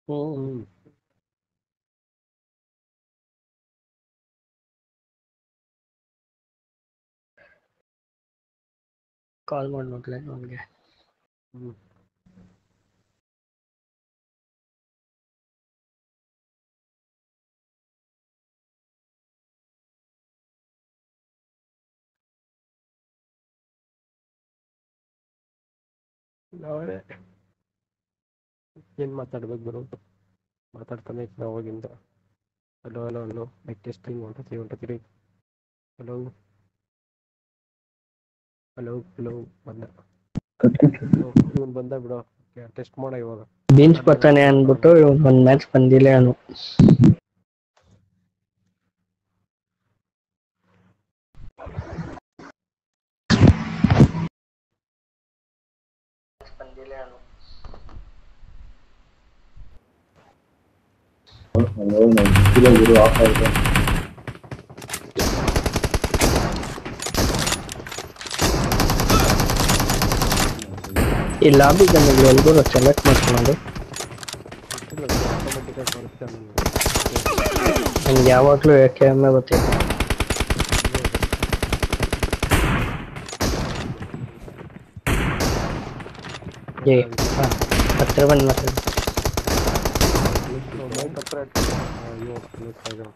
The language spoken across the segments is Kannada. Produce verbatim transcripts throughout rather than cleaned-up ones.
ಹ್ಮ್ ಕಾಲ್ ಮಾಡಿ ನೋಡ್ಲೆ ಅವನಿಗೆ. ಹ್ಮ್ ನಾವೇ ಏನ್ ಮಾತಾಡ್ಬೇಕು ಗುರು? ಮಾತಾಡ್ತಾನೆ ಇತ್ತು ಅವಾಗಿಂದ. Hello hello hello mic testing one two three one two three. Hello hello hello ಬಂದ. ಇವನ್ ಬಂದ ಬಿಡು. ಟೆಸ್ಟ್ ಮಾಡ ಇವಾಗ. ಬೀನ್ಸ್ ಮಾತಾಡು ಬರ್ತಾನೆ ಮಾತಾಡು ಕಾಲ್ ಅನ್ಬಿಟ್ಟು ಮಾಡು. ಒಂದ್ ಮ್ಯಾಚ್ ಬಂದಿಲ್ಲ ಅವನು. ಗುರು ಆಫ್ ಆಯ್ತು. ಈ ಲಾಬಿ ಗನ್ಗಳು ಎಲ್ಗೂ ಸೆಲೆಕ್ಟ್ ಮಾಡ್ಕೊಳ್ಳೋದು. ಗೊತ್ತಿಲ್ಲ ಗುರು, ಆಟೋಮೆಟಿಕ್ ಆಗಿ ಬರುತ್ತೆ ನನಗೆ. ನನ್ಗೆ ಯಾವಾಗ್ಲೂ ಯಾಕೆ ಒಮ್ಮೆ ಗೊತ್ತಿಲ್ಲ. ಏ ಹಾ ಹತ್ರ ಬಂದು ಮಾತಾಡಿ. ಮೈಕ್ ಹತ್ರ ಇಟ್ಕೊ. ಅಯ್ಯೋ ಮಿಸ್ ಆಗ.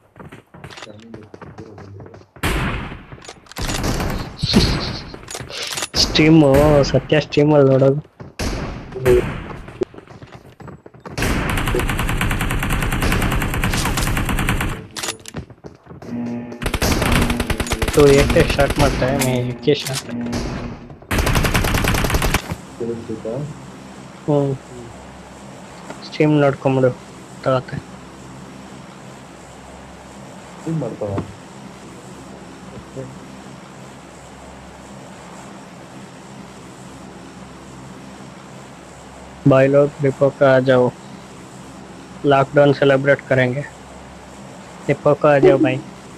ಸ್ಟ್ರೀಮು ಸತ್ಯ ಸ್ಟ್ರೀಮಲ್ಲಿ ನೋಡೋದು. तो एक स्टार्ट ಮಾಡ್ತಾ मैं एक स्टार्ट ಹ್ಮ್ ಸ್ಟ್ರೀಮ್ ನೋಡ್ಕೊಂಬಿಡು ತಗತ್ತೆ. ಏನ್ ಮಾಡ್ತಾವ? भाई लोग डिपो पे आ जाओ, लॉकडाउन सेलिब्रेट करेंगे. डिपो पे आ जाओ भाई.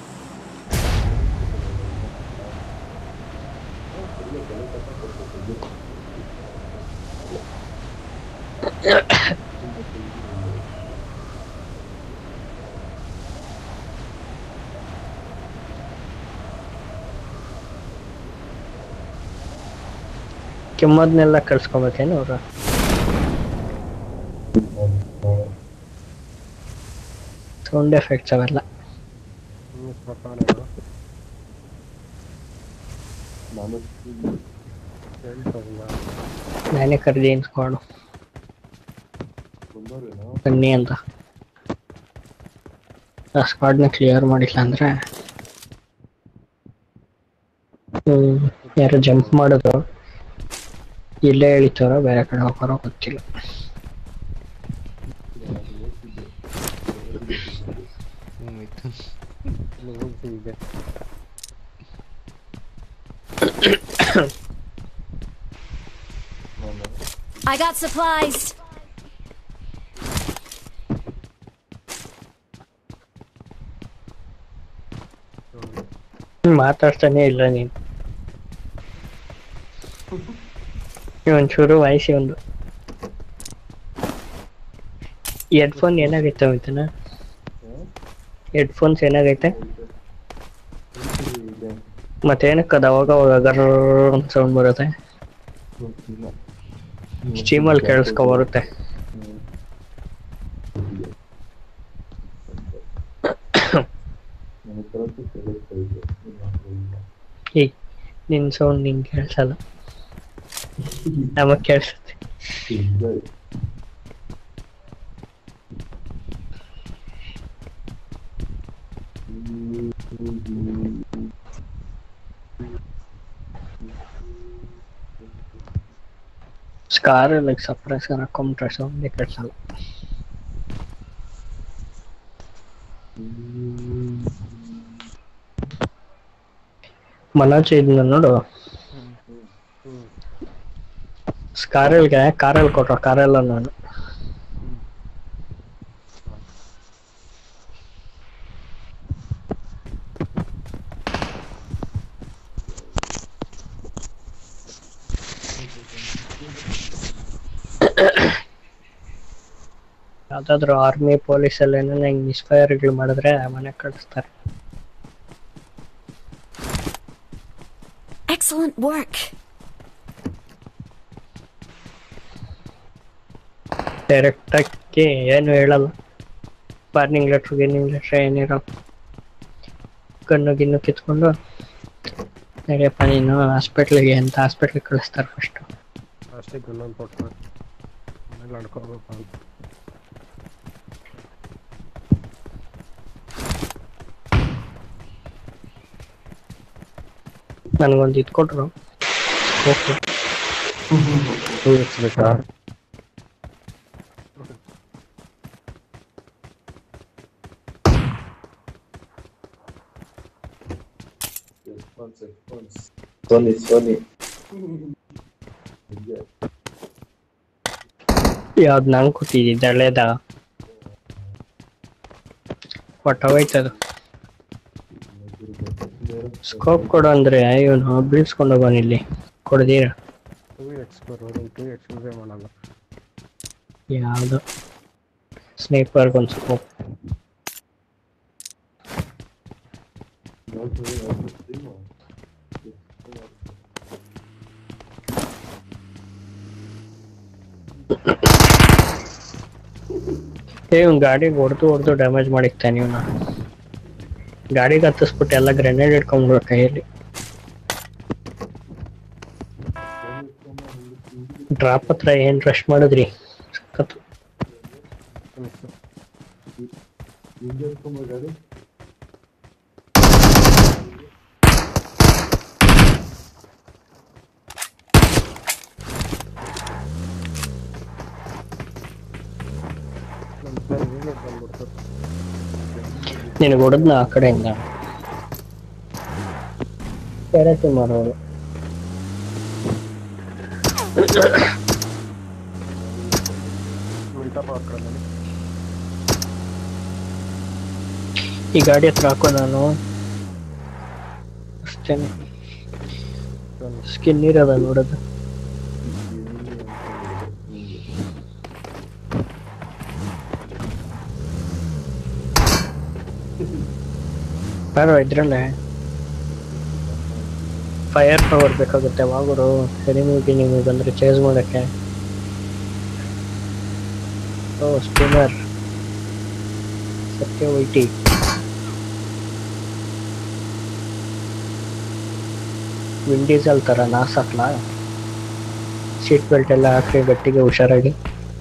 ಕೆಮ್ಮದ್ನೆಲ್ಲ ಕಳ್ಸ್ಕೊಬೇಕೇನು ಅವ್ರ? ಸೌಂಡ್ ಎಫೆಕ್ಟ್ಸ್ ಅವೆಲ್ಲ ನಾನೇ ಕರೆದಿ ಇನ್ಸ್ಕೊಂಡು ಬನ್ನಿ ಅಂತ. ಆ ಸ್ಕ್ವಾಡ್ನ ಕ್ಲಿಯರ್ ಮಾಡಿಲ್ಲ ಅಂದ್ರೆ ಹ್ಮ್ ಯಾರು ಜಂಪ್ ಮಾಡಿದ್ರು ಇಲ್ಲೇ ಹೇಳಿತಾರೋ ಬೇರೆ ಕಡೆ ಹೋಗೋರೋ ಗೊತ್ತಿಲ್ಲ. I got supplies. ಮಾತಾಡ್ತಾನೆ ಇಲ್ಲ ನೀನು. ಒಂಚೂರು ವಾಯ್ಸಿ ಒಂದು ಹೆಡ್ಫೋನ್ ಏನಾಗೈತೆ ಮಿಥುನ? ಹೆಡ್ಫೋನ್ಸ್ ಏನಾಗೈತೆ? ಮತ್ತೆ ಏನಕ್ಕೆ ಅದು ಅವಾಗ ಅವಾಗ ಗರ್ ಸೌಂಡ್ ಬರುತ್ತೆ? ಸ್ಟ್ರೀಮಲ್ಲಿ ಕೇಳಿಸ್ಕೊ ಬರುತ್ತೆ. ಈ ನಿನ್ನ ಸೌಂಡ್ ನಿಂಗೆ ಕೇಳಿಸಲ್ಲ, ನಮಗೆ ಕೇಳಿಸುತ್ತೆ. ಸ್ಕಾರ್ ಲೈಕ್ ಸಪ್ರೆಸರ್ ಹಾಕೊಂಡ್ರೆ ಸೌಂಡೇ ಕೇಳಿಸಲ್ಲ. ಮನೋಜ್ ಇದನ್ನ ನೋಡು, ಸ್ಕಾರಲ್ಗೆ ಕಾರಲ್ಲಿ ಕೊಟ್ಟರು, ಕಾರೆಲ್ಲ ನಾನು ಯಾವ್ದಾದ್ರು ಆರ್ಮಿ ಪೊಲೀಸ್ ಎಲ್ಲ ಏನೇನು ಹಿಂಗೆ ಮಿಸ್ಫೈರ್ಗಳು ಮಾಡಿದ್ರೆ ಮನೆ ಕಳಿಸ್ತಾರೆ. Excellent work. ಡೈರೆಕ್ಟ್ ಆಗಿ ಏನು ಹೇಳಲ್ಲ. ವಾರ್ನಿಂಗ್ ಲೆಟ್ರ್ ಗಿರ್ನಿಂಗ್ ಲೆಟ್ರ್ ಏನಿರೋ ಕಣ್ಣು ಗಿನ್ನು ಕಿತ್ಕೊಂಡು ನಡೆಯಪ್ಪ ನೀನು ಹಾಸ್ಪಿಟ್ಲಿಗೆ ಅಂತ ಹಾಸ್ಪಿಟ್ಲಿಗೆ ಕಳಿಸ್ತಾರೆ ಫಸ್ಟು. ಅಷ್ಟೇ ಇನ್ನೊಂದು ಕೊಟ್ಟು ಆಮೇಲೆ ನಡ್ಕೋಬೇಕು ಅಂತ. ನನಗೊಂದು ಇದು ಕೊಟ್ಟರು. ಓಕೆ ಟೂ ಎಕ್ಸ್ ಬೇಕಾ? ಸೋನಿ ಸೋನಿ ಯಾವ್ದು ನಂಗೆ ಕೂತಿದ್ದ ಹಳೇದ ಒಟ್ಟ ಹೋಯ್ತದು. ಸ್ಕೋಪ್ ಕೊಡು ಅಂದ್ರೆ ಇವನು ಬೀಳ್ಸ್ಕೊಂಡು ಹೋಗೋನು ಇಲ್ಲಿ ಕೊಡ್ದೀರ. ಟೂ ಎಕ್ಸ್ ಬರೋದು ಟೂ ಎಕ್ಸ್ ಯೂಸೇ ಮಾಡಲ್ಲ. ಯಾವುದು ಸ್ನೇಪರ್ಗೊಂದು ಸ್ಕೋಪ್. ಏ ಇವ್ನು ಗಾಡಿಗೆ ಹೊಡೆದು ಹೊಡೆದು ಡ್ಯಾಮೇಜ್ ಮಾಡಿಕ್ತಾನೆ ಇವನು. ಗಾಡಿಗೆ ಹತ್ತಿಸ್ಬಿಟ್ಟು ಎಲ್ಲ ಗ್ರೆನೇಡ್ ಇಟ್ಕೊಂಡ್ಬಿಡೋ ಕೈಯಲ್ಲಿ. ಡ್ರಾಪ್ ಹತ್ರ ಏನ್ ರಶ್ ಮಾಡಿದ್ರಿ ಸಖತ್ತು. ನಿನಗೆ ಹೊಡೆದ್ನ ಆ ಕಡೆಯಿಂದ ಪ್ಯಾರತಿ ಮಾಡೋದು. ಈ ಗಾಡಿ ಹತ್ರ ಹಾಕೋ ನಾನು ಅಷ್ಟೇನೆ. ಸ್ಕಿನ್ ಇರೋದ ನೋಡೋದು. ಯಾರೋ ಇದ್ರಲ್ಲೇ ಫೈರ್ ಪವರ್ ಬೇಕಾಗುತ್ತೆ ವಾಗುರು ಎನಿಮಿಗೆ ನಿಮಗೆ ಬಂದ್ರೆ ಚೇಸ್ ಮಾಡಕ್ಕೆ. ಓ ಸ್ಪಿನ್ನರ್ ಸತ್ಯ ವೈಟಿ. ವಿಂಡ್ ಡೀಸೆಲ್ ಥರ ನಾಸ್ ಹಾಕ್ಲಾ? ಸೀಟ್ ಬೆಲ್ಟ್ ಎಲ್ಲ ಹಾಕಿ ಗಟ್ಟಿಗೆ ಹುಷಾರಾಗಿ.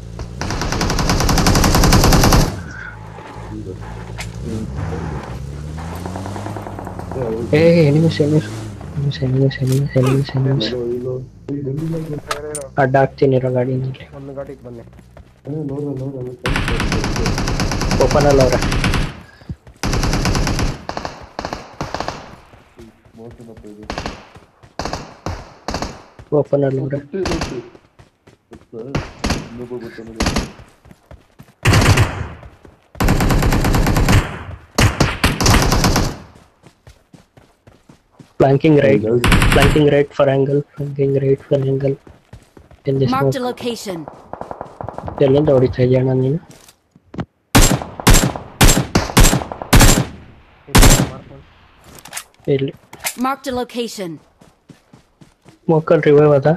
ಏ enemies enemies enemies enemies enemies enemies ಅಡ್ಡ ಹಾಕ್ತೀನಿ ಇರೋ ಗಾಡಿನಲ್ಲಿ. ಒಂದು ಗಾಡಿಗೆ ಬನ್ನಿ. ಓಪನ್ ಅಲ್ಲ ಅವ್ರೆ. ಓಪನ್ ಅಲ್ಲ ಅವ್ರೆ. Flanking right, flanking right for angle, flanking right for angle. In this Marked a mode. location. ಎಲ್ಲಿಂದ ಹೊಡಿತಾ ಇದೆಯಾ ಅಣ್ಣ ನೀನು? ಇಲ್ಲಿ. Marked a location. ಮೋಕಲ್ ರಿವೈವ್ ಅದ.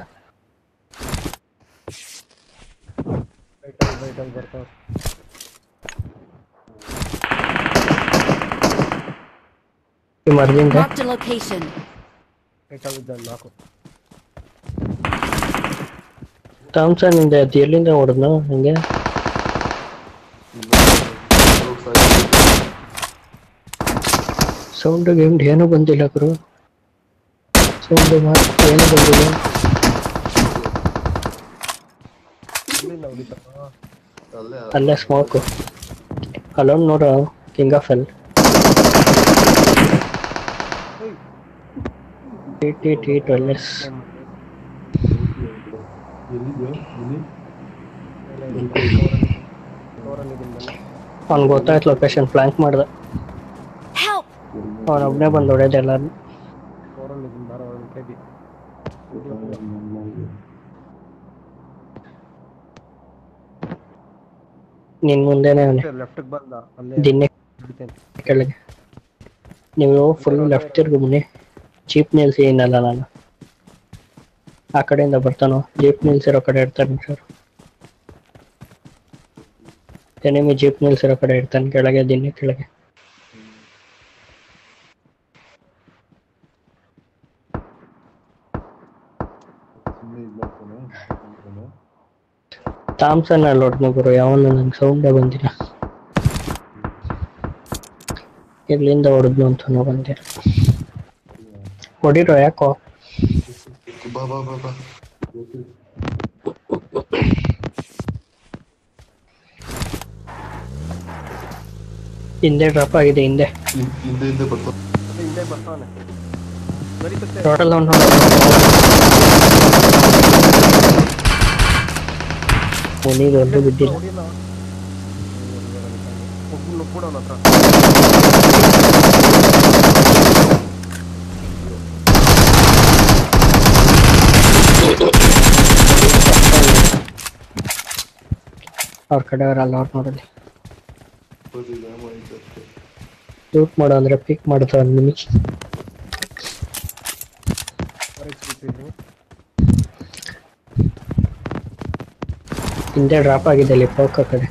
ರೈಟಲ್ ರೈಟಲ್ ಬರ್ತಾವ. ಮರ್ದಿಂದ Marked a location. ರೈಟಲ್ ಇದ್ದ ನಾಲ್ಕು. ಥಾಮ್ಸನ್ ಇಂದ ಅದು ಎಲ್ಲಿಂದ ಹೊಡೆದ್ನು ಹಂಗೆ? ಸೌಂಡ್ ಗೇಮ್ ಏನೂ ಬಂದಿಲ್ಲ ಗುರು. ಸೌಂಡ್ ಮಾತ್ರ ಏನು ಬಂದಿಲ್ಲ. ಇಲ್ಲಿಂದ ಹೊಡಿತಾವ. ಅಲ್ಲೇ ಸ್ಮೋಕು. ಅಲ್ಲೊಂದು ನೋಡು king of L. T T T twelve S. ಅವ್ನಿಗೆ ಗೊತ್ತಾಯ್ತು ಲೊಕೇಶನ್ ಫ್ಲಾಂಕ್ ಮಾಡ್ದ. Help! ಅವನೊಬ್ಬನೇ ಬಂದು ಹೊಡೆದ ಎಲ್ಲಾರು. ನಿನ್ ಮುಂದೆನೆ ಅವನೇ ಲೆಫ್ಟಿಗೆ ಬಂದ ಅಲ್ಲೇ ದಿನ್ನೆ ಹಿಡಿತೇನೆ. ಕೆಳಗೆ. ನೀವು ಫುಲ್ ಅಲ್ಲೇ ಲೆಫ್ಟ್ ತಿರ್ಗು ಮುನಿ. ಜೀಪ್ ನಿಲ್ಸಿ ಏನಲ್ಲ ನಾನು ಆ ಕಡೆಯಿಂದ ಬರ್ತಾನೋ. ಜೀಪ್ ನಿಲ್ಸಿರೋ ಕಡೆ ಇರ್ತಾನೆ ಸರ್. ಎನಿಮಿ ಜೀಪ್ ನಿಲ್ಸಿರೋ ಕಡೆ ಇರ್ತಾನೆ ಕೆಳಗೆ ದಿನ್ನೆ ಕೆಳಗೆ. ಥಾಮ್ಸನ್ ಅಲ್ಲಿ ಹೊಡ್ದು ಗುರು ಯಾವನು ನಂಗೆ ಸೌಂಡೇ ಬಂದಿಲ್ಲ. ಇಲ್ಲಿಂದ ಹೊಡೆದ್ನು ಅಂತ ಬಂದಿರ ಹೊಡಿರೋ ಯಾಕೋ. ಬಾ ಬಾ ಬಾ ಬಾ ಹಿಂದೆ ಡ್ರಾಪ್ ಆಗಿದೆ. ಹಿಂದೆ ಹಿಂದೆ ಹಿಂದೆ ಬರ್ತಾ ಹಿಂದೆ ಬರ್ತಾನೆ. ಬರೀತತ್ತೆ. Total down. ಮುನಿಗೆ ಒಂದು ಬಿದ್ದಿಲ್ಲ. ಹೊಡಿಲ್ಲ. ನುಗ್ಬಿಡು ಅವನ ಹತ್ರ. ಅವ್ರ ಕಡೆಯವರಲ್ಲ ಅವ್ರು ನೋಡಲಿ. ಹೋದಿಲ್ಲ ಮಾಡಿದ್ದಕ್ಕೆ ಲೂಟ್ ಮಾಡೋ ಅಂದ್ರೆ ಪಿಕ್ ಮಾಡ್ತಾವ ನಿಮಗೆ. ಹಿಂದೆ ಡ್ರಾಪ್ ಆಗಿದೆ ಅಲ್ಲಿ ಪೋಕ ಕಡೆ.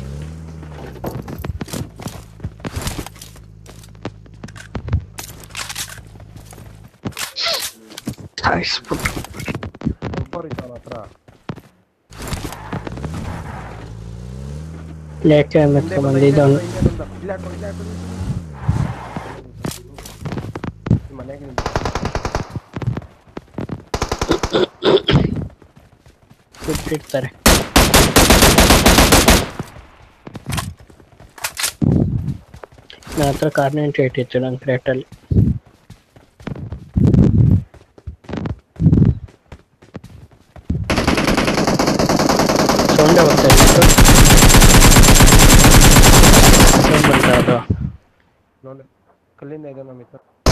ಲೇಕೆ ಮತ್ತೆ ಬಂದಿದ್ದವನು ಬಿಟ್ಟಿರ್ತಾರೆ. ನನ್ನ ಹತ್ರ ಕಾರ್ನೆಂಟ್ ಏಟ್ ಇತ್ತು ನನ್ನ ಕ್ರೇಟಲ್ಲಿ. ಸೌಂಡೇ ಬರ್ತಾ ಇತ್ತು. ಸೌಂಡ್ ಬರ್ತಾ ಅದು ಕಲ್ಲಿಂದ ಇದೆ ನಮಗೆ.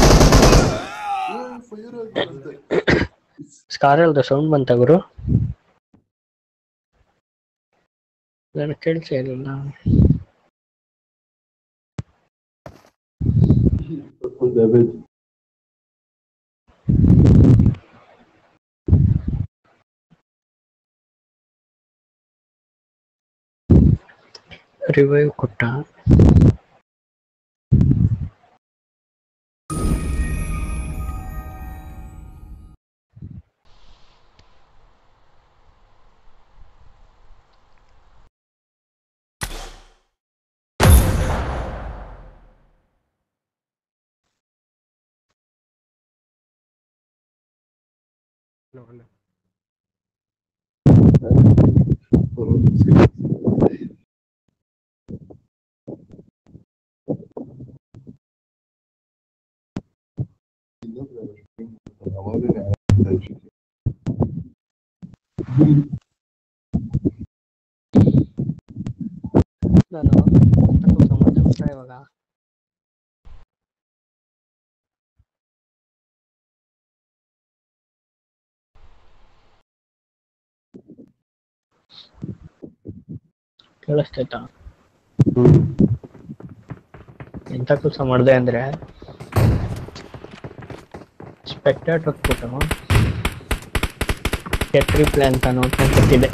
ಸ್ಕಾರಲ್ದ ಸೌಂಡ್ ಬಂತ ಗುರು. ನನಗೆ ಕೇಳಿಸ ಇಲ್ಲ. ರಿವೈವ್ ಕೊಟ್ಟ. ನಾನು ಇವಾಗ ಕೇಳಿಸ್ತೈತಾ? ಎಂತ ಕೆಲಸ ಮಾಡಿದೆ ಅಂದ್ರೆ ಸ್ಪೆಕ್ಟೇಟರ್ ಹೊತ್ಬಿಟ್ಟು ಕೆಟ್ರಿ ಪ್ಲಾನ್ ಅಂತ ನೋಡ್ಕೊಂಡ್ಬಿಟ್ಟಿದೆ.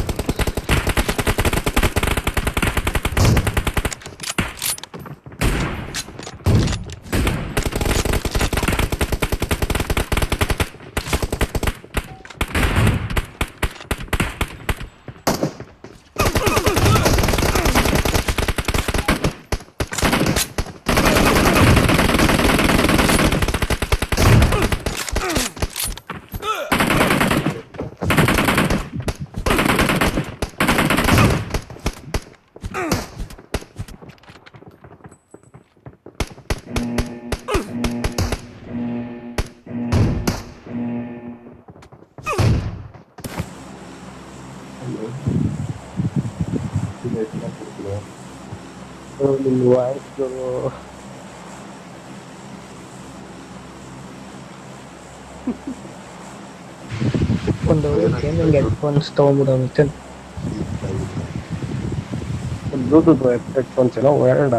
ಒಂದು ಗೇಮಿಂಗ್ ಹೆಡ್ಫೋನ್ಸ್ ತಗೊಂಡ್ಬಿಡೋ ಮತ್ತೆ ಬ್ಲೂಟೂತ್ ಹೆಡ್ಫೋನ್ಸ್ ಏನೋ ಎರಡ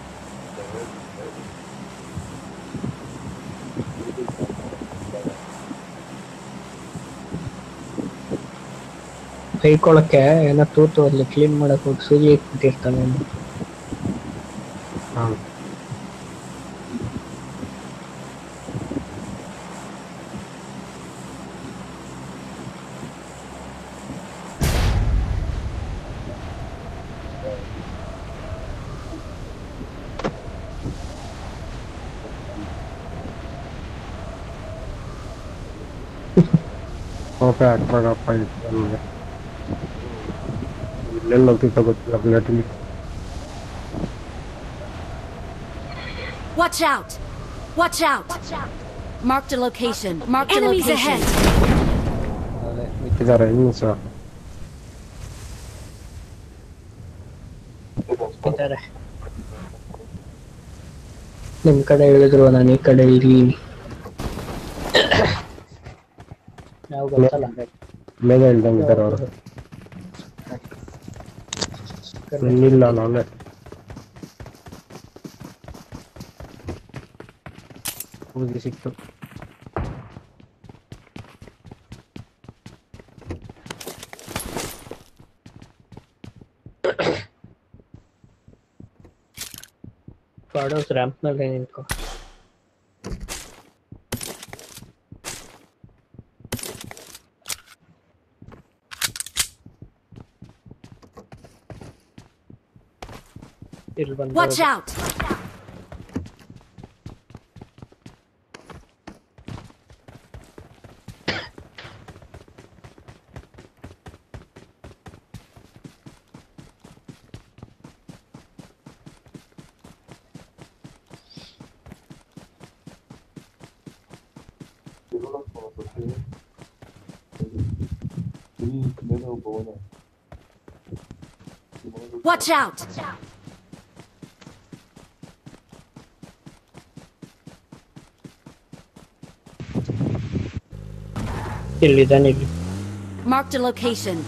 ಕೈಕೊಳಕ್ಕೆ ಏನೋ ತೂತು ಅಲ್ಲಿ ಕ್ಲೀನ್ ಮಾಡಕ್ ಹೋಗಿ ಸೂಜಿ ಇಟ್ಬಿಟ್ಟಿರ್ತಾನೆ. ಹಾಂ ಓಕೆ ಹಾಕ್ಬೇಕಪ್ಪ ಇತ್ತು ನಮಗೆ ಇಲ್ಲೆಲ್ಲ ಹೋಗ್ತಿತ್ತ ಗೊತ್ತಿಲ್ಲ ಬ್ಲೇಟಲ್ಲಿ. Watch out! Watch out! Marked a location. Marked a Enemies location. ahead. ಇದ್ದಾರೆ ಇನ್ನೂ ಸಹ ಇದ್ದಾರೆ. ನಿಮ್ ಕಡೆ ಹೇಳಿದ್ರು ನಾನು ಈ ಕಡೆ ಇದ್ದೀನಿ. ನಾವು ಗೊತ್ತಲ್ಲ ಮೇಲೆ ಹೇಳ್ದಂಗೆ ಇದ್ದಾರೆ ಅವರು. ಇನ್ನಿಲ್ಲ ನಾನೇ ಕೂಗಿ ಸಿಕ್ತು. ಫಾಡೋಸ್ ರ್ಯಾಂಪ್ ನಲ್ಲಿ ನಿಂತ್ಕೊ. ಇಲ್ಲಿ ಬಂದು Watch out! Watch out! ಇಲ್ಲಿದ್ದಾನೆ ಇಲ್ಲಿ. Marked a location.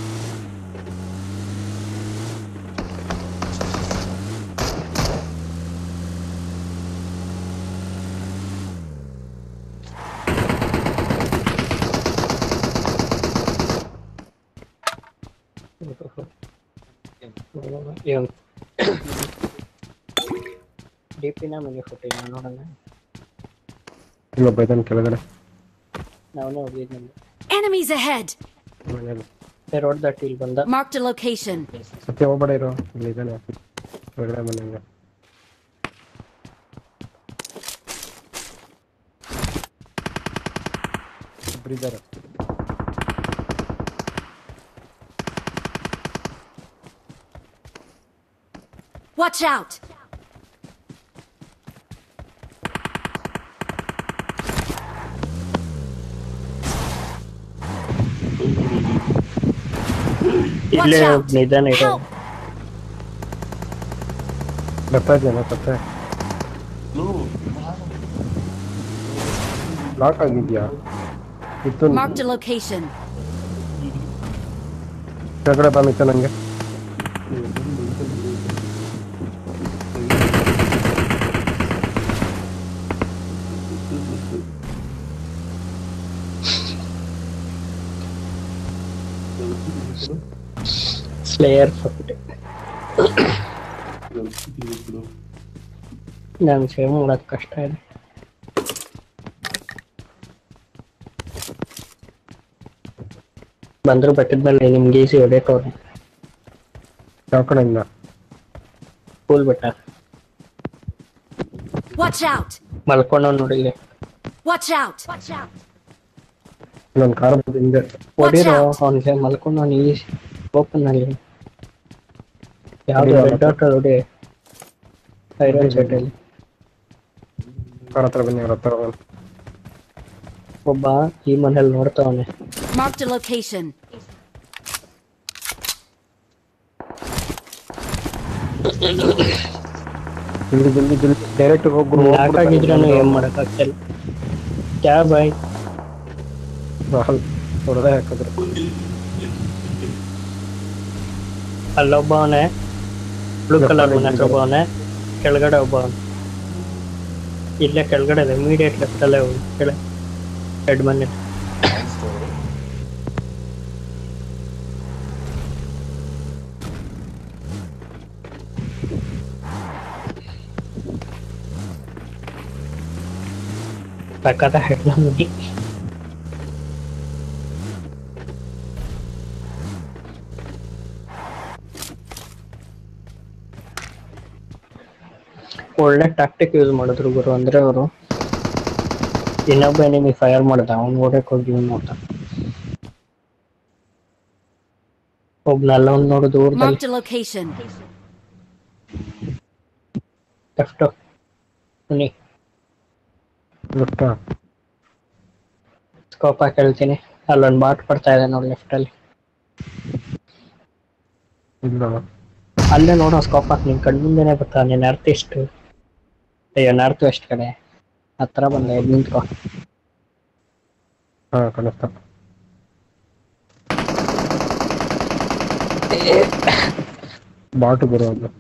ಡಿಪಿನ ಮನೆ ಫೋಟೋ ನೋಡೋಣ. ಇಲ್ಲೊಬ್ಬ ಇದ್ದಾನೆ ಕೆಳಗಡೆ ನಾವು ಹೋಗಿದ್ದೆ. Enemies ahead. ಮನೇಲಿ. ರೋಡ್ ದಾಟಿ ಇಲ್ಲಿ ಬಂದ. Marked a location. ಸತ್ಯ ಹೋಗ್ಬೇಡ ಇರೋ ಇಲ್ಲಿ ಇದ್ದಾನೆ ಕೆಳಗಡೆ ಮನೆಯಂಗೆ. ಇಬ್ಬರಿದ್ದಾರೆ. Watch out! ಇಲ್ಲೇ Watch out! ನಿಧಾನ ಇರೋ. Help! ಬರ್ತಾ ಇದ್ದೇನೆ ಸತ್ಯ. ಲಾಕ್ ಆಗಿದ್ಯಾ ಇತ್ತು Marked a location. ಕೆಳಗಡೆ ಬಂದಿತ್ತು ನಂಗೆ. ಸ್ಲೇಯರ್ ಫುಟ್ ನಾನು ಸೇವ್ ಮಾಡೋದು ಕಷ್ಟ ಇದೆ. ಬಂದ್ರು ಬೆಟ್ಟದ ಮೇಲೆ ನಿಮ್ಗೆ ಈಸಿ ಹೊಡೆಯಕ್ಕೆ ಅವ್ರೆ. ಯಾವ ಕಡೆಯಿಂದ? ಫುಲ್ ಬೆಟ್ಟ. Watch out! ಮಲ್ಕೊಂಡವ್ ನೋಡಿ ಇಲ್ಲಿ. Watch out! Watch out! ನನ್ನ ಕಾರ್ ಹಿಂದೆ ಹೊಡಿರೋ ಅವನಿಗೆ ಮಲ್ಕೊಂಡವ್ನು ಈಸಿ ಓಪನ್ ಅಲ್ಲಿ. ಯಾವ್ದು ರೆಡ್ ಡಾಟ್ ಹೊಡಿ ಐರನ್ ಸೆಟ್ ಅಲ್ಲಿ. ಕಾರ್ ಹತ್ರ ಬನ್ನಿ ಅವ್ರ ಹತ್ರ ಬನ್ನಿ. ಒಬ್ಬ ಈ ಮನೇಲಿ ನೋಡ್ತಾವನೆ. Marked a location. ಜಲ್ದಿ ಜಲ್ದಿ ಜಲ್ದಿ ಡೈರೆಕ್ಟ್ ಹೋಗ್ರು. ಹಾಕಾಗಿದ್ರೂ ಏನ್ ಮಾಡಕ್ ಆಗ್ತಿಲ್ಲ. ಕ್ಯಾ ಬಾಯ್ ರಾಹುಲ್ ಹೊಡೆದೇ ಹಾಕಿದ್ರು. ಅಲ್ಲೊಬ್ಬ ಅವನೇ ಬ್ಲೂ ಕಲರ್ ಮನೆ ಹತ್ರ ಇದ್ದಾರೆ. ಒಬ್ಬವನೆ, ಕೆಳಗಡೆ ಒಬ್ಬ ಇಲ್ಲೇ ಕೆಳಗಡೆ ಇದೆ, ಇಮಿಡಿಯೇಟ್ ಲೆಫ್ಟ್ ಅಲ್ಲೇ ಹೋಗಿ ಕೆಳ ರೆಡ್ ಮನೆ. ಸಕ್ಕತ್ತ ಹೆಡ್ ಮನೆ. ಒಳ್ಳೆ ಟ್ಯಾಕ್ಟಿಕ್ ಯೂಸ್ ಮಾಡಿದ್ರು ಗುರು. ಅಂದ್ರೆ ಅವರು ಇನ್ನೊಬ್ಬ ಎನಿಮಿ ಫೈರ್ ಮಾಡ್ದ, ಅವ್ನು ಓಡಕ್ ಹೋಗಿ ಇವ್ನು ನೋಡ್ದ. ಒಬ್ನಲ್ಲ ಒಂದ್ ನೋಡು ದೂರದಲ್ಲಿ Marked a location. ಲೆಫ್ಟ್ ಬನ್ನಿ. ಲೆಫ್ಟಾ? ಸ್ಕೋಪ್ ಹಾಕಿ ಹೇಳ್ತೀನಿ. ಅಲ್ಲೊಂದು ಬಾಟ್ ಬರ್ತಾ ಇದೆ ನೋಡಿ ಲೆಫ್ಟ್ ಅಲ್ಲಿ. ಇಲ್ಲ ಅಲ್ಲೇ ನೋಡೋ ಸ್ಕೋಪ್ ಹಾಕಿ ನಿನ್ ಕಣ್ಮುಂದೆನೆ ಬರ್ತಾ. ನೀನ್ ನಾರ್ತ್ ಈಸ್ಟ್, ಅಯ್ಯೋ ನಾರ್ತ್ ವೆಸ್ಟ್ ಕಡೆ ಹತ್ರ ಬಂದ ಎದ್ ನಿಂತ್ಕೊ. ಹಾ ಕಾಣಿಸ್ತಾ. ಬಾಟು ಬರೋದು.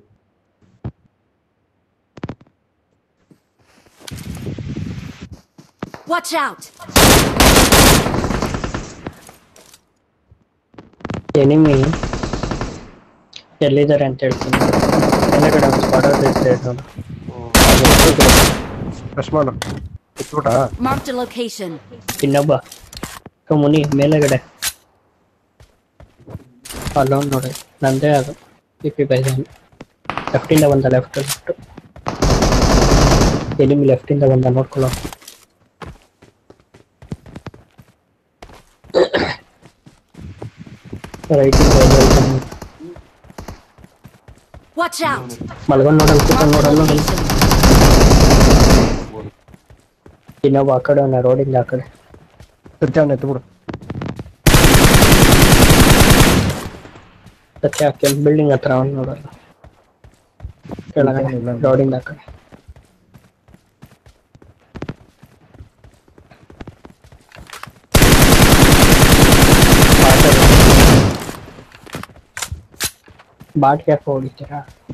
Watch out! ಎನಿಮಿ ಎಲ್ಲಿದ್ದಾರೆ ಅಂತ ಹೇಳ್ತೀನಿ. ಕೆಳಗಡೆ ಒಂದು ಸ್ಪಾಡರ್ ಇದ್ರೆ ನೋಡು. ರಶ್ ಮಾಡು. ಇಟ್ಬಿಟಾ? Marked a location. ಇನ್ನೊಬ್ಬ ಮುನಿ ಮೇಲೆಗಡೆ ಅಲ್ಲೊಂದು ನೋಡಿ, ನಂದೇ ಅದು ಪಿ ಪಿ ಬೈದಾನೆ. ಲೆಫ್ಟಿಂದ ಬಂದ, ಲೆಫ್ಟ್ ಲೆಫ್ಟ್ ಎನಿಮಿ ಲೆಫ್ಟಿಂದ ಬಂದ, ನೋಡ್ಕೊಳ್ಳೋ. ರೈಟಿಂದ Watch out! ಮಲ್ಗೊಂಡು ನೋಡಲ್ ಕೂತ್ಕೊಂಡು Marked a ನೋಡಲ್ಲ. location. ಇನ್ನೊಬ್ಬ ಆ ಕಡೆ ಅವನ ರೋಡಿಂದ ಆ ಕಡೆ. ತಿರ್ಚಾವನ್ ಎತ್ಬಿಡು. ಸತ್ಯ ಕೆಂಪು ಬಿಲ್ಡಿಂಗ್ ಹತ್ರ ಅವನು ನೋಡಲ್ಲ. ಕೆಳಗಡೆ ರೋಡಿಂದ ಆ ಕಡೆ. ಬಾಟ್ ಯಾಕೆ ಹೊಡಿತೀರಾ?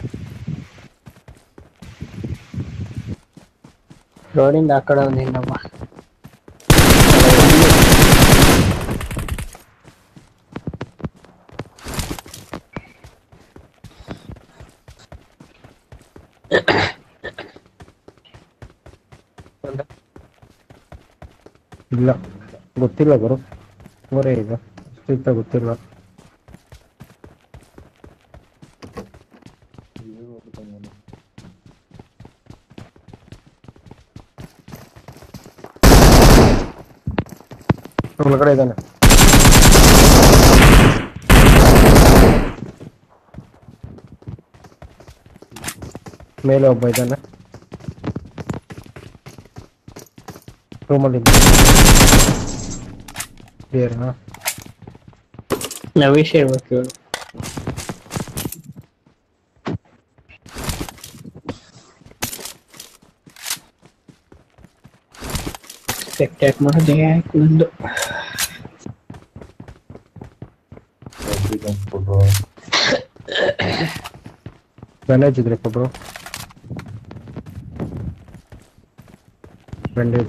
ರೋಡಿಂದ ಆ ಕಡೆ ಅವನು ಇನ್ನೊಬ್ಬ. ಇಲ್ಲ ಗೊತ್ತಿಲ್ಲ ಗುರು. ಊರೇ ಈಗ ಅಷ್ಟಿತ್ತ ಗೊತ್ತಿಲ್ಲ. ಒಳಗಡೆ ಇದ್ದಾನೆ. ಮೇಲೆ ಒಬ್ಬ ಇದ್ದಾನೆ ರೂಮಲ್ಲಿ. ಕ್ಲಿಯರ್ನಾ? ನವೀಶ್ ಇರ್ಬೇಕು ಇವ್ರು. ಸ್ಪೆಕ್ಟೇಟ್ ಮಾಡೋದೇ ಆಯ್ತು ನಂದು. ಬ್ಯಾಂಡೇಜ್ ಇದ್ರೆ ಕೊಬ್ರು. Bandage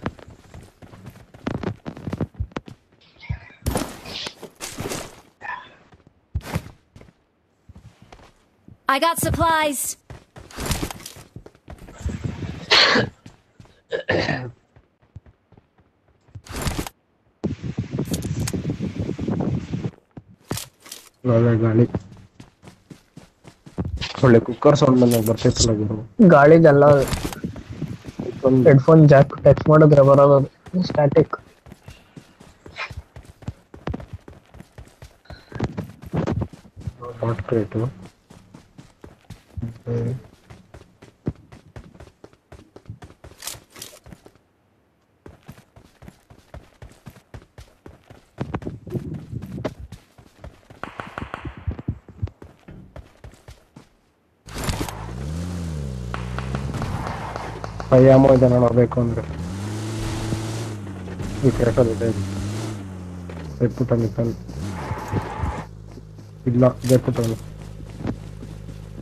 I got supplies. ಒಳ್ಳೆ ಗಾಳಿ. ಒಳ್ಳೆ ಕುಕ್ಕರ್ ಸೌಂಡ್ ಬಂದಾಗ ಬರ್ತೈತಲ್ಲ ಗುರು. ಗಾಳಿದಲ್ಲ, ಹೆಡ್ಫೋನ್ ಜಾಕ್ ಟಚ್ ಮಾಡಿದ್ರೆ ಬರೋದು ಸ್ಟ್ಯಾಟಿಕ್. Not great. ಅಯ್ಯಾಮೋ ಇದೆ ನೋಡಬೇಕು ಅಂದ್ರೆ ಈ ಕೆರೆಟಲ್ಲಿ ಇದೆ. ಎತ್ಬಿಟ್ಟ ನಿಂತಾನೆ. ಇಲ್ಲ ಎತ್ಬಿಟ್ಟವನು.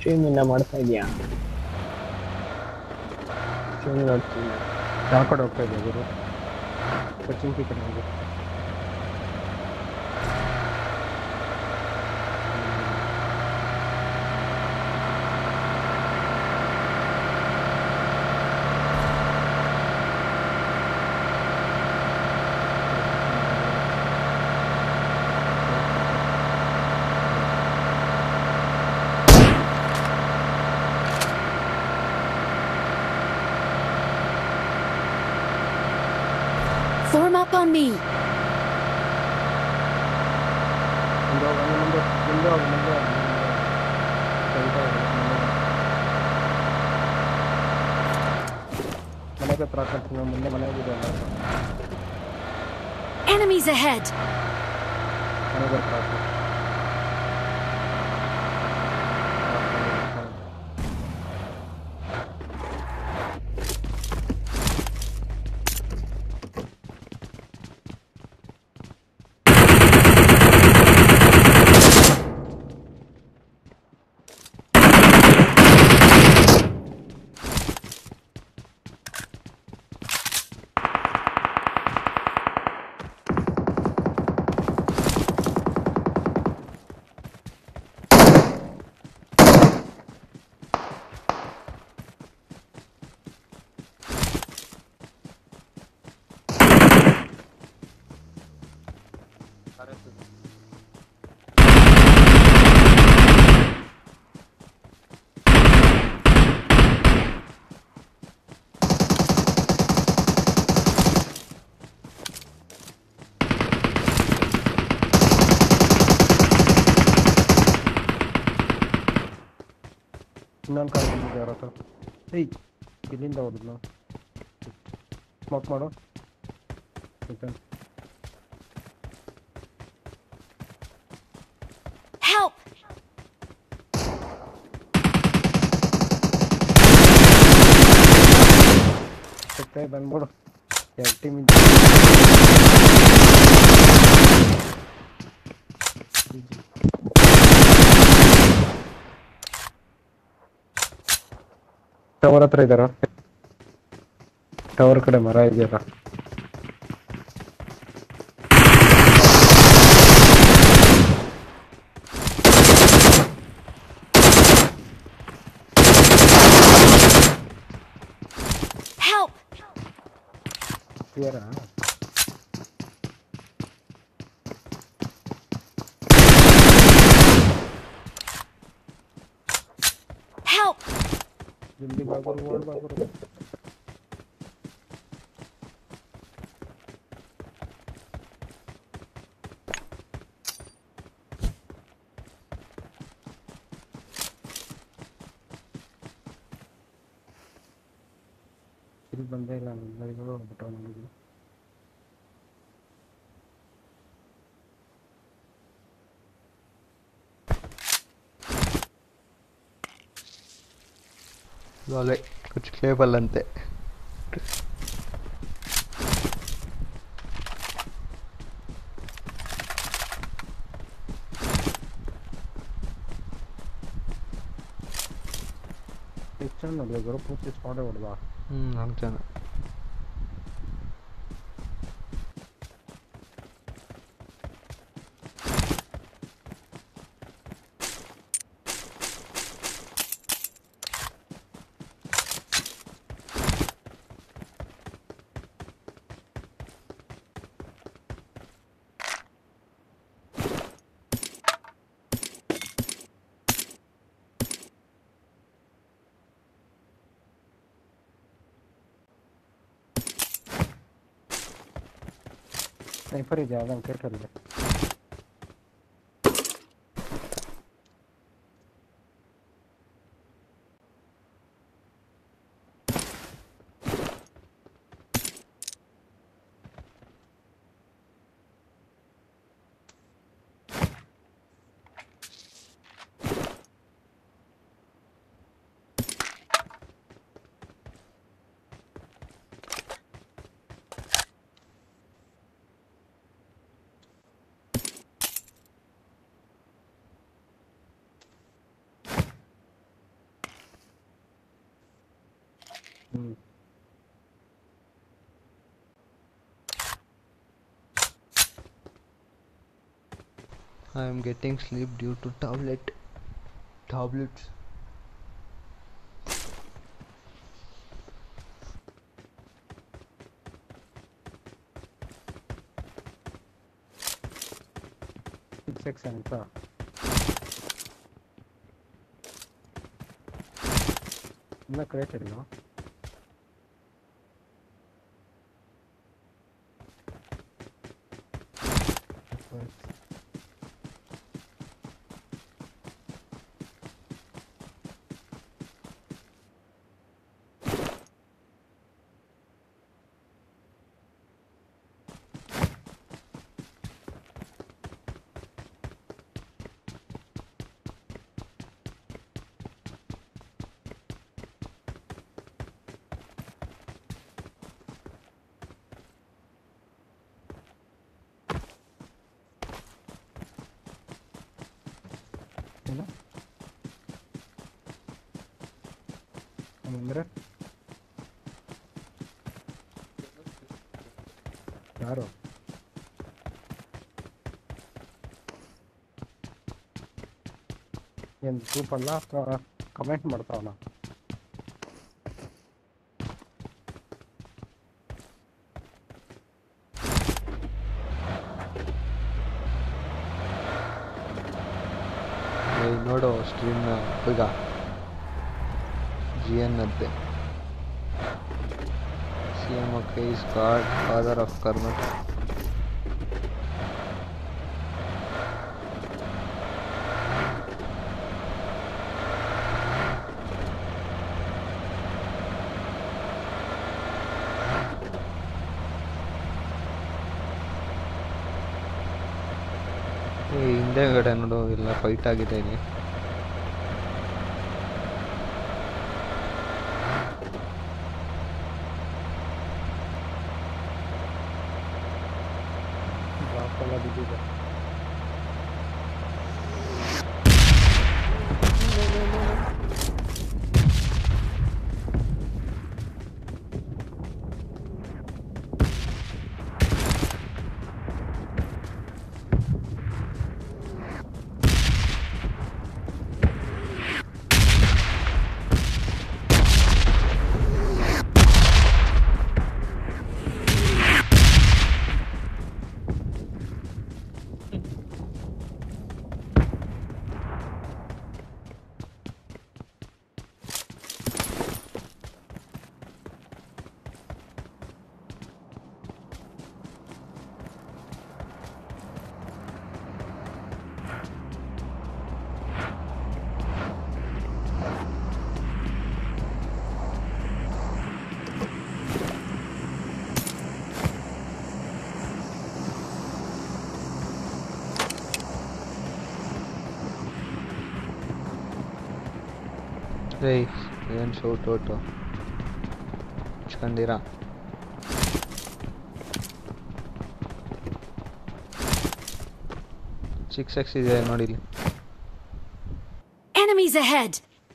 ಸ್ಟ್ರೀಮ್ ಇಂದ ಮಾಡ್ತಾ ಇದೀಯಾ? ಸ್ಟ್ರೀಮ್ ನೋಡ್ತೀನಿ. ಯಾವ ಕಡೆ ಹೋಗ್ತಾ ಇದೆಯಾ ಗುರು? ಕೊಚ್ಚಿಂಕಿ ಕಡೆ ಹೋಗಿ. Form up on me. ಮುಂದೆ ಹೋಗು, ಹಂಗೆ ಮುಂದೆ ಮುಂದೆ ಹೋಗು, ಮುಂದೆ ಹೋಗು, ಮುಂದೆ ಹೋಗು. ಸ್ವಲ್ಪ ಹೋಗು, ಮುಂದೆ ಹೋಗು. ಮನೆಗೆ ಹತ್ರ ಹಾಕ್ಕೊಂತೀನಿ, ಮುಂದೆ ಮನೆಗಿದೆ ಅಲ್ಲ. Enemies ahead. ಮನೆಗೆ ಹತ್ರ ಹಾಕು. ಇನ್ನೊಂದು ಕಾರ್ ಬಂದಿದೆ ಅವ್ರ ಹತ್ರ. ಏಯ್ ಇಲ್ಲಿಂದ ಹೋದ್ರು ಸ್ಮೋಕ್ ಮಾಡು. Help! ಸತ್ತೇ ಬಂದ್ಬಿಡು. ಎರಡು ಟೀಮ್ ಟವರ್ ಹತ್ರ ಇದ್ದಾರ. ಟವರ್ ಕಡೆ ಮರ ಇದೆಯಲ್ಲ. Help! ಕ್ಲಿಯರಾ? Help! ಜಲ್ದಿ ಬಾಗುರು ಓಡ್ ಬಾಗುರು. ಇಲ್ಲಿ ಬಂದೇ ಇಲ್ಲ ಎಲ್ಲರಿಗೂ ಬಿಟ್ಟು ನನಗೆ. वाले कुछ केबल अंते ಹೆಚ್ಚು ನೋಡಿ ಗುರು ಪೂರ್ತಿ ಸ್ಪಾಟ್ ಹೊಡೆದ. ಹ್ಮ್ ಅಂತಾನೆ ಸ್ನೈಪರ್ ಇದೆಯಾ ಅದನ್ನು ಕೇಳ್ಕರಿದೆ. I am getting sleep due to tablet tablets. Six X ಅಂತ ಇನ್ನ ಕ್ರೇಟ್ ಇಲ್ಲ. ಏನು ಅಂದರೆ ಯಾರು ಏನು ಗ್ರೂಪ್ ಅಲ್ಲ ಕಮೆಂಟ್ ಮಾಡ್ತಾವನ? ಏಯ್ ನೋಡು ಸ್ಟ್ರೀಮ್ನ ಹುಡುಗ ಜಿ ಎನ್ ಅಂತೆ. C M okay is godfather of ಕರ್ಮಟ್. ಈ ಹಿಂದೆಗಡೆ ನೋಡು ಎಲ್ಲ ಫೈಟ್ ಆಗಿದೆ ಇಲ್ಲಿ. ಡ್ರಾಪ್ ಎಲ್ಲ ಬಿದ್ದಿದೆ. ಏಯ್ ಏನು ಶೌಟ್ ಔಟು ಹಚ್ಕೊಂಡಿರಾ? ಸಿಕ್ಸ್ ಎಕ್ಸ್ ಇದೆ ನೋಡಿಲಿ. Enemies ahead!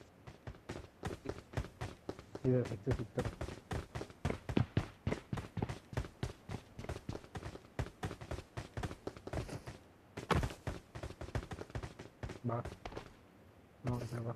ಇದೆ ಸಿಕ್ತು ಸಿಕ್ತು. ಬಾ ನೋಡ್ತಾ ಬಾ.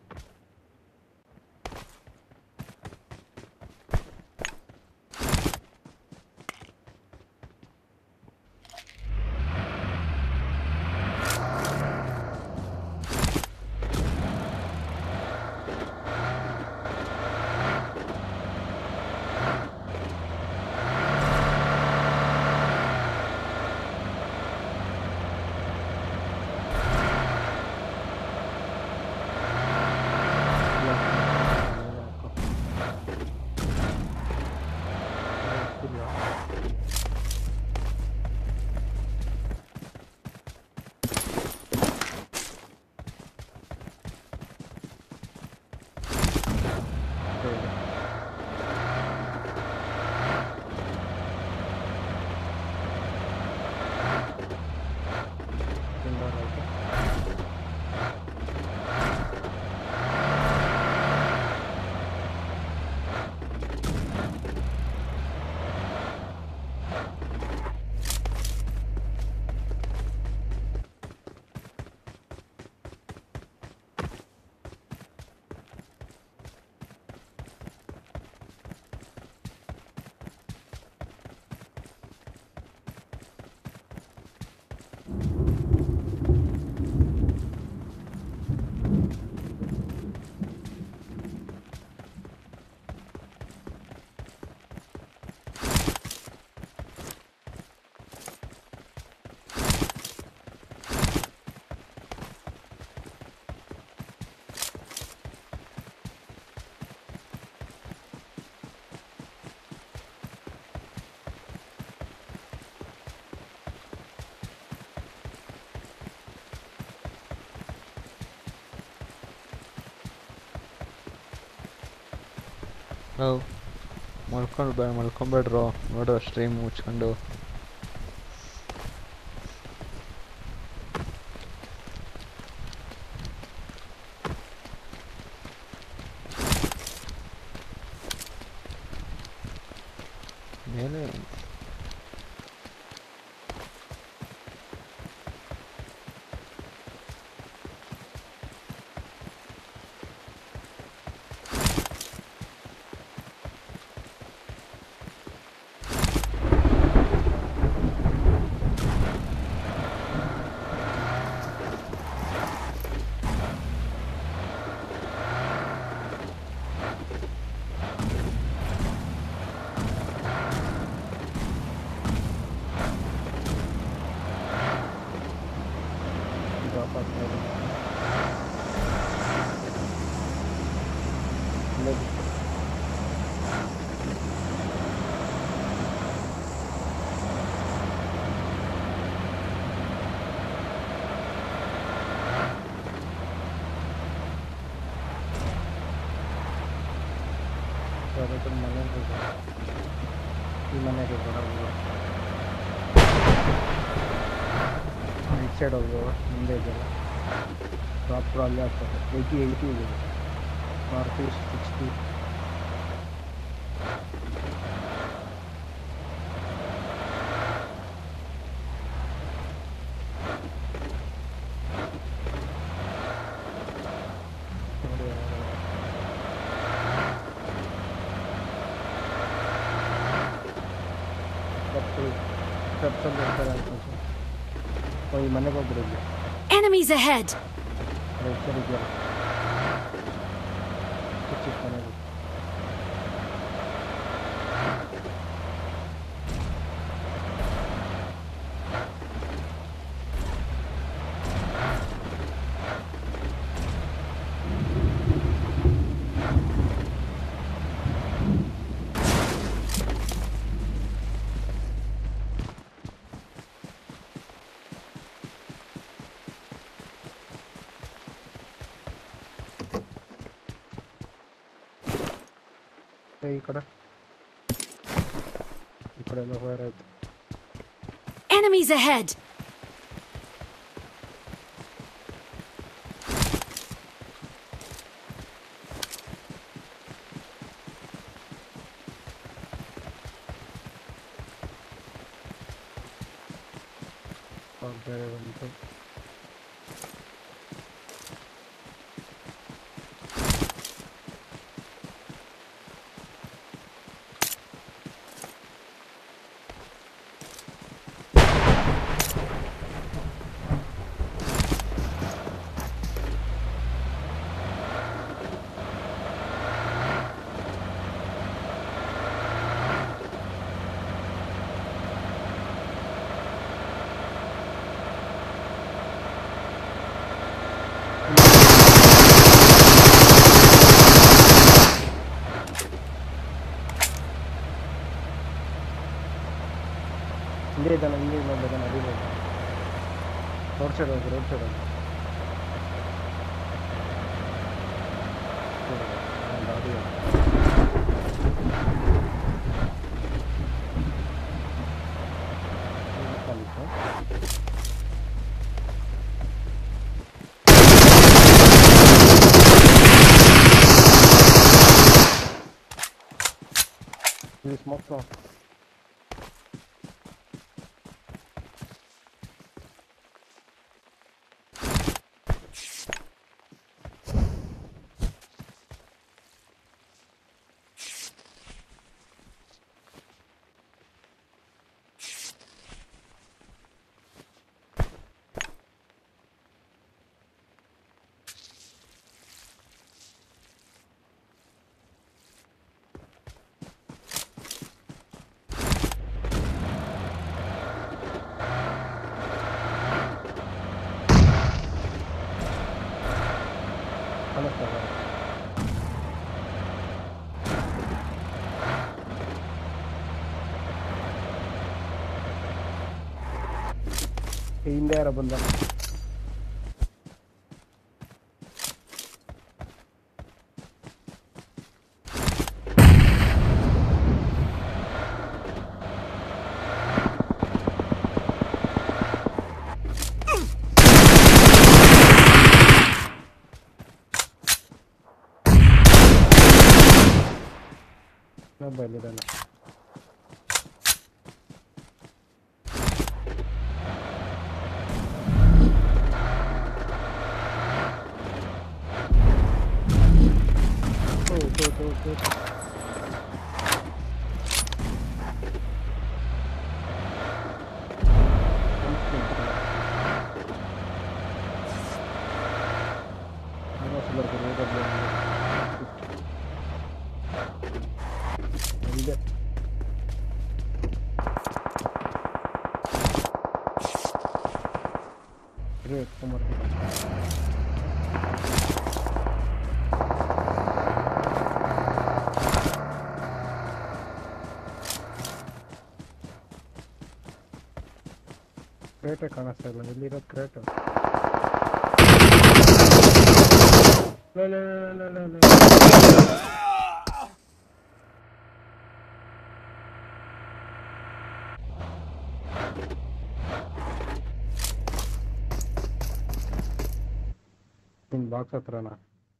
ಹೌ ಮಲ್ಕೊಂಡು ಬೇಡ ಮಲ್ಕೊಂಬೇಡ್ರೋ ನೋಡು ಸ್ಟ್ರೀಮ್ ಮುಚ್ಕೊಂಡು. ಮೇಲೆ ಡ್ರಾಪ್ ಆಗ್ತಾ ಇದೆ. ಇಲ್ಲೇ ಬಿಟ್ಟು. ಅದಕ್ಕೆ ಮನೆಗೆ ಈ ಮನೆಗೆ ಬರೋದು ರೈಟ್ ಸೈಡ್ ಹೋಗು ಮುಂದೆ ಇದೆಯಲ್ಲ ಪ್ರಾಪರ್ ಅಲ್ಲೇ ಆಗ್ತದೆ. ಏಯ್ಟಿ ಏಯ್ಟಿ ಇದೆ ನಾರ್ತ್ ಈಸ್ಟ್ ಸಿಕ್ಸ್ಟಿ. ನೋಡಿ ಸ್ಟೆಪ್ಸ್ ಸ್ಟೆಪ್ಸಲ್ಲಿ ಇರ್ತಾರೆ ಅನ್ಕೊಂಡು ಈ ಮನೆಗೆ ಹೋಗ್ಬಿಡಿದ್ವಿ. Enemies ahead! ರೈಟ್ ಸೈಡ್ ಇದೆಯಲ್ಲ ಚಿಕ್ಕ ಚಿಕ್ಕ ಮನೆಗೆ. ಈ ಕಡೆ ಈ ಕಡೆ ಎಲ್ಲ ಫೈರ್ ಆಯ್ತು. Enemies ahead! ಬೇರೆ ಬಂತು. ಹಿಂದೆ ಇದ್ದಾನೆ ಹಿಂದೆ ಇನ್ನೊಬ್ಬ ನಡೀಲಿ. ರೋಡ್ ಸೈಡ್ ಹೋಗಿ ರೋಡ್ ಸೈಡ್ ಹೋಗಿ ಗಾಡಿ ಇದು ಸ್ಮೋಕ್ ಫ್ರಾಮ್. ಹಿಂದೆ ಯಾರ ಬಂದ. ಬಯಲಿದಲ್ಲ. ಕ್ರೇಟೇ ಕಾಣಿಸ್ತಾ ಇಲ್ಲ. ಎಲ್ಲಿರೋದು ಕ್ರೇಟು? ನಿಮ್ ಬಾಕ್ಸ್ ಹತ್ರನಾ?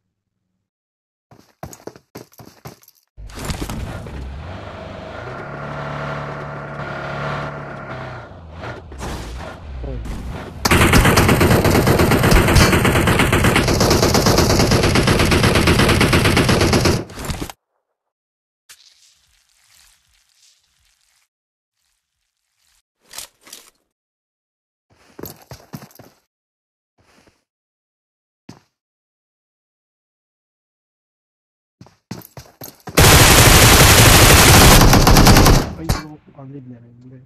ಅಯ್ಯೋ ಅಲ್ಲಿದ್ದೆ ಹಿಂದೆ.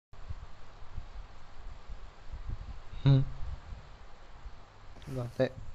ಗೊತ್ತೇ